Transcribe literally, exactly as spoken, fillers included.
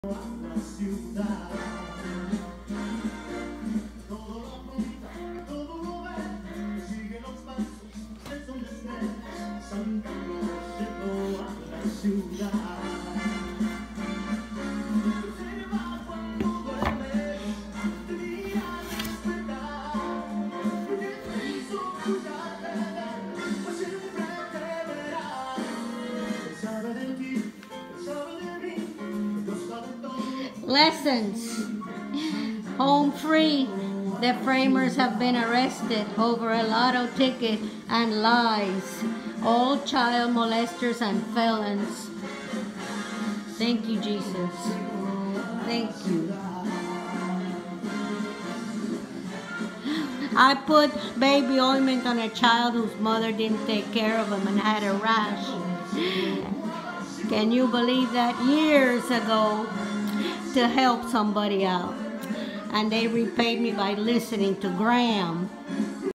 Lessons. Home free. The framers have been arrested over a lotto ticket and lies. All child molesters and felons. Thank you, Jesus. Thank you. I put baby ointment on a child whose mother didn't take care of him and had a rash. Can you believe that? Years ago, to help somebody out. And they repaid me by listening to Graham.